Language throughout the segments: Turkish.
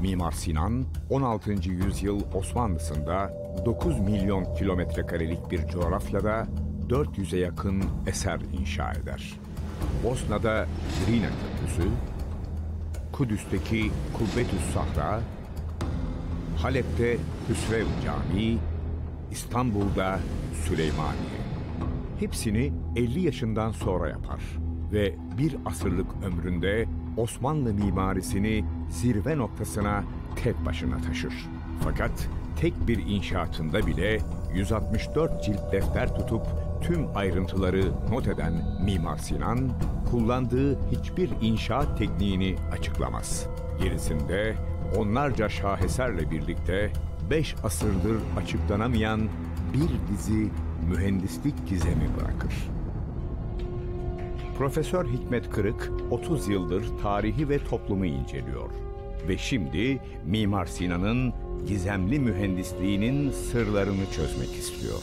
Mimar Sinan, 16. yüzyıl Osmanlısı'nda 9 milyon kilometrekarelik bir coğrafyada 400'e yakın eser inşa eder. Bosna'da Drina Köprüsü, Kudüs'teki Kubbetüs Sahra, Halep'te Hüsrev Camii, İstanbul'da Süleymaniye. Hepsini 50 yaşından sonra yapar ve bir asırlık ömründe Osmanlı mimarisini zirve noktasına tek başına taşır. Fakat tek bir inşaatında bile 164 cilt defter tutup tüm ayrıntıları not eden Mimar Sinan, kullandığı hiçbir inşaat tekniğini açıklamaz. Gerisinde onlarca şaheserle birlikte 5 asırdır açıklanamayan bir dizi mühendislik gizemi bırakır. Profesör Hikmet Kırık 30 yıldır tarihi ve toplumu inceliyor ve şimdi Mimar Sinan'ın gizemli mühendisliğinin sırlarını çözmek istiyor.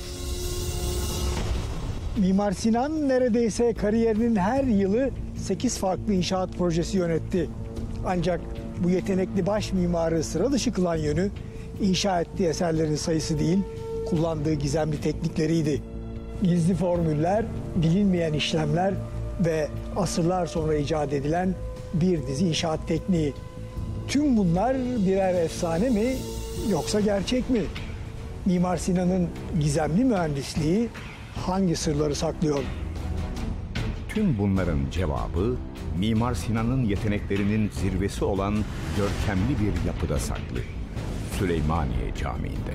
Mimar Sinan neredeyse kariyerinin her yılı 8 farklı inşaat projesi yönetti. Ancak bu yetenekli baş mimarı sıra dışı kılan yönü inşa ettiği eserlerin sayısı değil, kullandığı gizemli teknikleriydi. Gizli formüller, bilinmeyen işlemler ve asırlar sonra icat edilen bir dizi inşaat tekniği. Tüm bunlar birer efsane mi yoksa gerçek mi? Mimar Sinan'ın gizemli mühendisliği hangi sırları saklıyor? Tüm bunların cevabı Mimar Sinan'ın yeteneklerinin zirvesi olan görkemli bir yapıda saklı. Süleymaniye Camii'nde.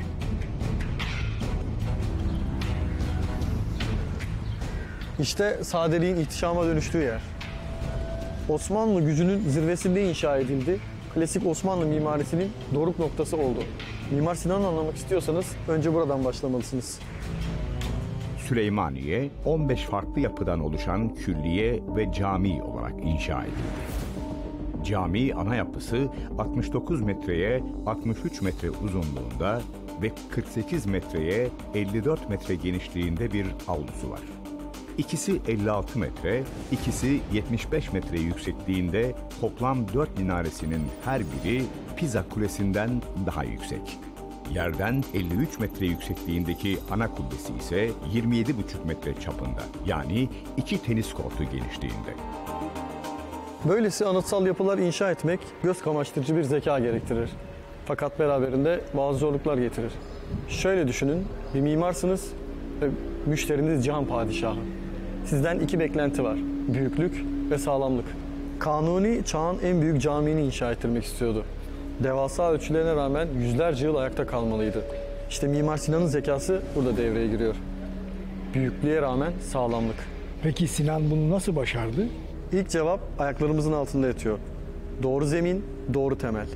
İşte sadeliğin ihtişama dönüştüğü yer. Osmanlı gücünün zirvesinde inşa edildi. Klasik Osmanlı mimarisinin doruk noktası oldu. Mimar Sinan'ı anlamak istiyorsanız önce buradan başlamalısınız. Süleymaniye, 15 farklı yapıdan oluşan külliye ve cami olarak inşa edildi. Cami ana yapısı 69 metreye 63 metre uzunluğunda ve 48 metreye 54 metre genişliğinde bir avlusu var. İkisi 56 metre, ikisi 75 metre yüksekliğinde toplam 4 minaresinin her biri Pisa Kulesi'nden daha yüksek. Yerden 53 metre yüksekliğindeki ana kubbesi ise 27,5 metre çapında, yani 2 tenis kortu genişliğinde. Böylesi anıtsal yapılar inşa etmek göz kamaştırıcı bir zeka gerektirir. Fakat beraberinde bazı zorluklar getirir. Şöyle düşünün, bir mimarsınız ve müşteriniz can padişahı. Sizden 2 beklenti var, büyüklük ve sağlamlık. Kanuni çağın en büyük camiini inşa ettirmek istiyordu. Devasa ölçülerine rağmen yüzlerce yıl ayakta kalmalıydı. İşte Mimar Sinan'ın zekası burada devreye giriyor. Büyüklüğe rağmen sağlamlık. Peki Sinan bunu nasıl başardı? İlk cevap ayaklarımızın altında yatıyor. Doğru zemin, doğru temel.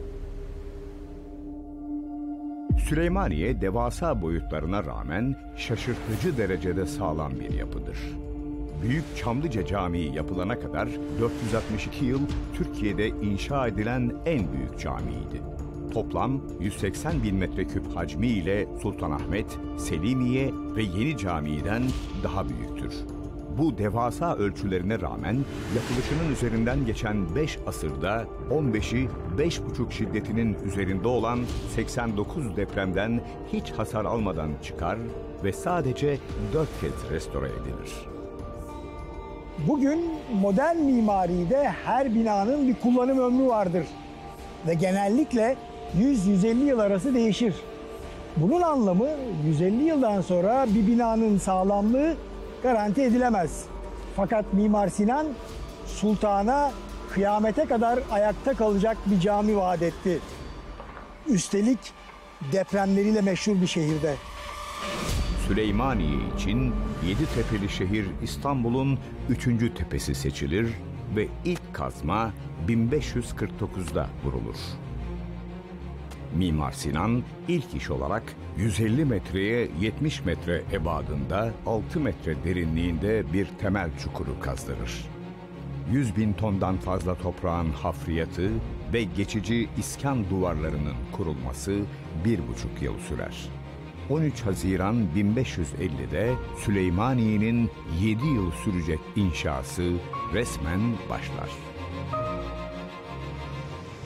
Süleymaniye devasa boyutlarına rağmen şaşırtıcı derecede sağlam bir yapıdır. Büyük Çamlıca Camii yapılana kadar 462 yıl Türkiye'de inşa edilen en büyük camiydi. Toplam 180 bin metreküp hacmi ile Sultanahmet, Selimiye ve Yeni Camii'den daha büyüktür. Bu devasa ölçülerine rağmen yapılışının üzerinden geçen 5 asırda 15'i 5,5 şiddetinin üzerinde olan 89 depremden hiç hasar almadan çıkar ve sadece 4 kez restore edilir. Bugün modern mimaride her binanın bir kullanım ömrü vardır ve genellikle 100-150 yıl arası değişir. Bunun anlamı 150 yıldan sonra bir binanın sağlamlığı garanti edilemez. Fakat Mimar Sinan sultana kıyamete kadar ayakta kalacak bir cami vaat etti. Üstelik depremleriyle meşhur bir şehirde. Süleymaniye için Yeditepe'li şehir İstanbul'un 3. tepesi seçilir ve ilk kazma 1549'da vurulur. Mimar Sinan ilk iş olarak 150 metreye 70 metre ebadında 6 metre derinliğinde bir temel çukuru kazdırır. 100.000 tondan fazla toprağın hafriyatı ve geçici iskan duvarlarının kurulması 1,5 yıl sürer. 13 Haziran 1550'de Süleymaniye'nin 7 yıl sürecek inşası resmen başlar.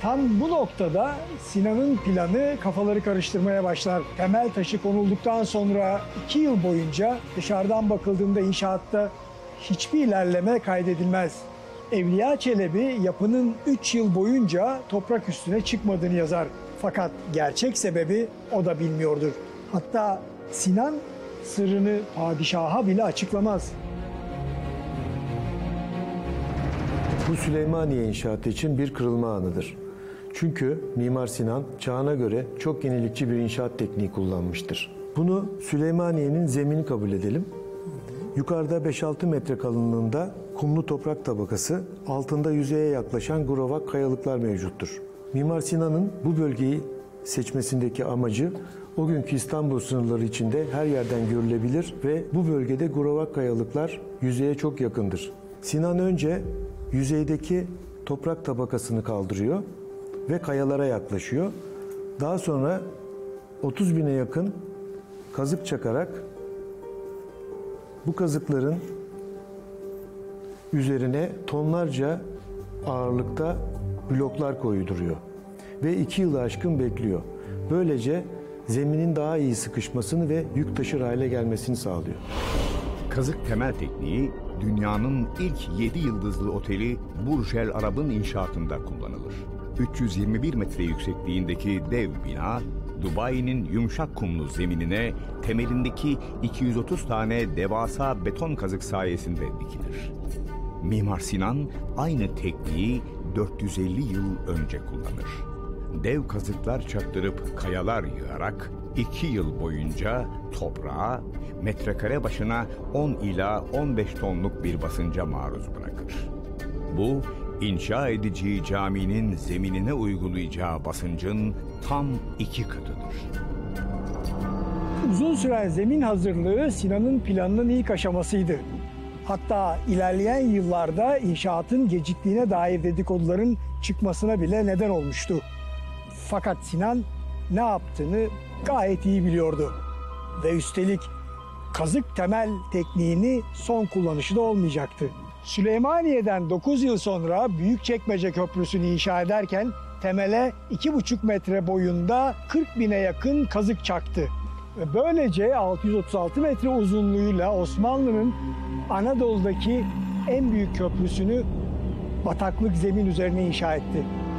Tam bu noktada Sinan'ın planı kafaları karıştırmaya başlar. Temel taşı konulduktan sonra 2 yıl boyunca dışarıdan bakıldığında inşaatta hiçbir ilerleme kaydedilmez. Evliya Çelebi yapının 3 yıl boyunca toprak üstüne çıkmadığını yazar. Fakat gerçek sebebi o da bilmiyordur. Hatta Sinan sırrını padişaha bile açıklamaz. Bu Süleymaniye inşaatı için bir kırılma anıdır. Çünkü Mimar Sinan çağına göre çok yenilikçi bir inşaat tekniği kullanmıştır. Bunu Süleymaniye'nin zemini kabul edelim. Yukarıda 5-6 metre kalınlığında kumlu toprak tabakası, altında yüzeye yaklaşan grovak kayalıklar mevcuttur. Mimar Sinan'ın bu bölgeyi seçmesindeki amacı o günkü İstanbul sınırları içinde her yerden görülebilir ve bu bölgede grovak kayalıklar yüzeye çok yakındır. Sinan önce yüzeydeki toprak tabakasını kaldırıyor ve kayalara yaklaşıyor. Daha sonra 30 bine yakın kazık çakarak bu kazıkların üzerine tonlarca ağırlıkta bloklar koyduruyor ve 2 yılı aşkın bekliyor. Böylece zeminin daha iyi sıkışmasını ve yük taşır hale gelmesini sağlıyor. Kazık temel tekniği dünyanın ilk 7 yıldızlı oteli Burj El Arab'ın inşaatında kullanılır. 321 metre yüksekliğindeki dev bina, Dubai'nin yumuşak kumlu zeminine temelindeki 230 tane devasa beton kazık sayesinde dikilir. Mimar Sinan aynı tekniği 450 yıl önce kullanır. Dev kazıklar çaktırıp kayalar yığarak 2 yıl boyunca toprağa metrekare başına 10 ila 15 tonluk bir basınca maruz bırakır. Bu, inşa edeceği caminin zeminine uygulayacağı basıncın tam 2 katıdır. Uzun süren zemin hazırlığı Sinan'ın planının ilk aşamasıydı. Hatta ilerleyen yıllarda inşaatın geciktiğine dair dedikoduların çıkmasına bile neden olmuştu. Fakat Sinan ne yaptığını gayet iyi biliyordu. Ve üstelik kazık temel tekniğini son kullanışı da olmayacaktı. Süleymaniye'den 9 yıl sonra Büyükçekmece Köprüsü'nü inşa ederken temele 2,5 metre boyunda 40 bine yakın kazık çaktı. Ve böylece 636 metre uzunluğuyla Osmanlı'nın Anadolu'daki en büyük köprüsünü bataklık zemin üzerine inşa etti.